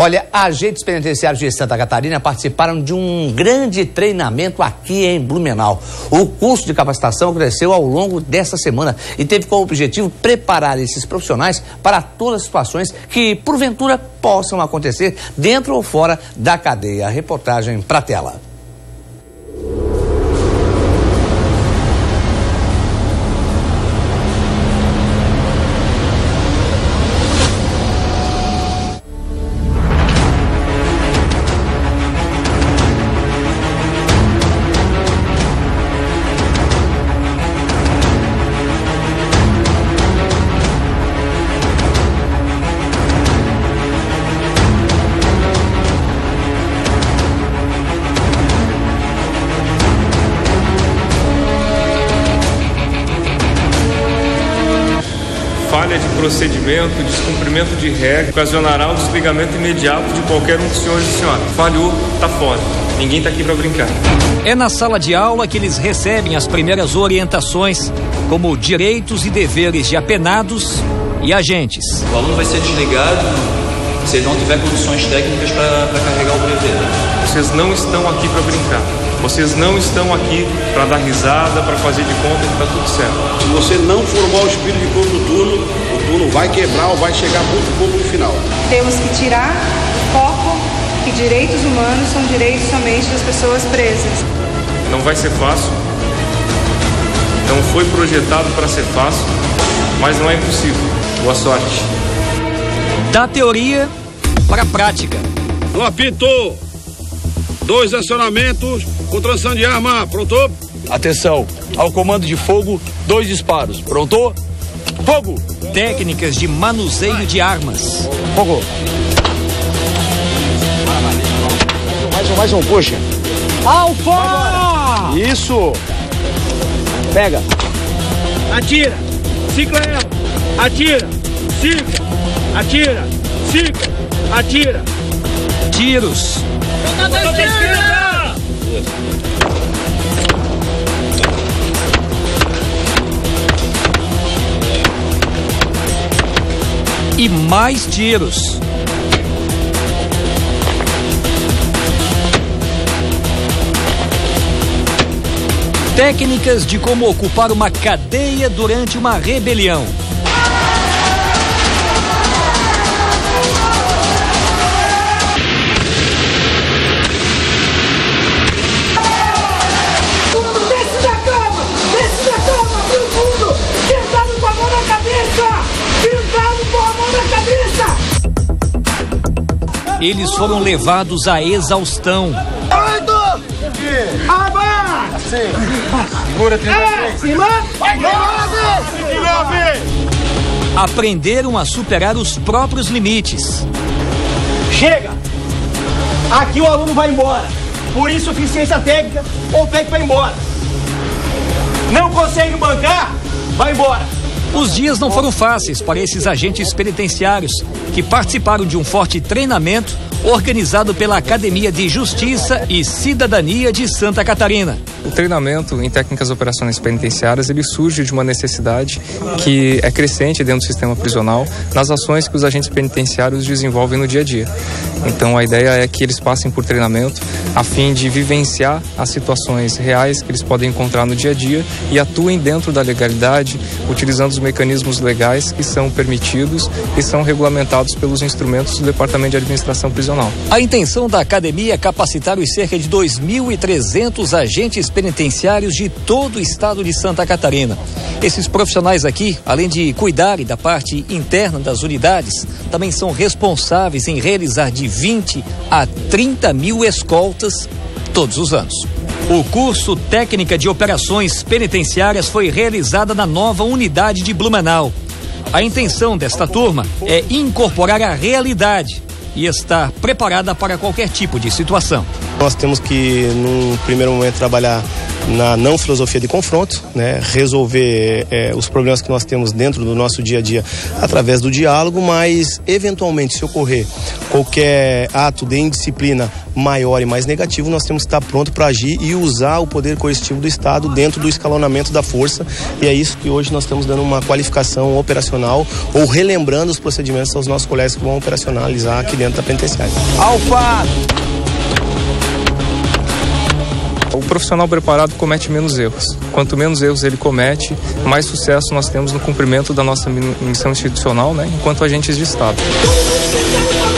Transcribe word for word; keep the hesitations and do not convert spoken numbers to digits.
Olha, agentes penitenciários de Santa Catarina participaram de um grande treinamento aqui em Blumenau. O curso de capacitação aconteceu ao longo desta semana e teve como objetivo preparar esses profissionais para todas as situações que, porventura, possam acontecer dentro ou fora da cadeia. A reportagem pra tela. Falha de procedimento, descumprimento de regra, ocasionará o desligamento imediato de qualquer um dos senhores e senhoras. Falhou, tá fora. Ninguém tá aqui para brincar. É na sala de aula que eles recebem as primeiras orientações, como direitos e deveres de apenados e agentes. O aluno vai ser desligado se ele não tiver condições técnicas para carregar o brevet. Vocês não estão aqui para brincar. Vocês não estão aqui para dar risada, para fazer de conta que está tudo certo. Se você não formar o espírito de corpo no turno, o turno vai quebrar ou vai chegar muito pouco no final. Temos que tirar o foco que direitos humanos são direitos somente das pessoas presas. Não vai ser fácil. Não foi projetado para ser fácil, mas não é impossível. Boa sorte. Da teoria para a prática. No apito, dois acionamentos com transição de arma. Pronto? Atenção, ao comando de fogo, dois disparos. Pronto? Fogo! Técnicas de manuseio de armas. Fogo! Mais um, mais um, puxa. Alfa! Isso! Pega! Atira! Cicla ela! Atira! Cicla! Atira! Cicla! Atira! Tiros! E mais tiros. Técnicas de como ocupar uma cadeia durante uma rebelião. Eles foram levados à exaustão. Oito! Abaixo! Segura, trinta e cima! Nove! Aprenderam a superar os próprios limites. Chega! Aqui o aluno vai embora. Por insuficiência técnica ou pede para ir embora. Não consegue bancar? Vai embora. Os dias não foram fáceis para esses agentes penitenciários que participaram de um forte treinamento organizado pela Academia de Justiça e Cidadania de Santa Catarina. O treinamento em técnicas operacionais penitenciárias, ele surge de uma necessidade que é crescente dentro do sistema prisional nas ações que os agentes penitenciários desenvolvem no dia a dia. Então a ideia é que eles passem por treinamento a fim de vivenciar as situações reais que eles podem encontrar no dia a dia e atuem dentro da legalidade, utilizando os mecanismos legais que são permitidos e são regulamentados pelos instrumentos do Departamento de Administração Prisional. A intenção da academia é capacitar os cerca de dois mil e trezentos agentes penitenciários de todo o estado de Santa Catarina. Esses profissionais aqui, além de cuidarem da parte interna das unidades, também são responsáveis em realizar de vinte a trinta mil escoltas todos os anos. O curso Técnica de Operações Penitenciárias foi realizado na nova unidade de Blumenau. A intenção desta turma é incorporar a realidade e estar preparada para qualquer tipo de situação. Nós temos que, num primeiro momento, trabalhar na não filosofia de confronto, né? Resolver é, os problemas que nós temos dentro do nosso dia a dia através do diálogo, mas eventualmente se ocorrer qualquer ato de indisciplina maior e mais negativo, nós temos que estar pronto para agir e usar o poder coercitivo do Estado dentro do escalonamento da força, e é isso que hoje nós estamos dando uma qualificação operacional ou relembrando os procedimentos aos nossos colegas que vão operacionalizar aqui dentro da penitenciária. Alfa! O profissional preparado comete menos erros. Quanto menos erros ele comete, mais sucesso nós temos no cumprimento da nossa missão institucional, né, enquanto agentes de Estado.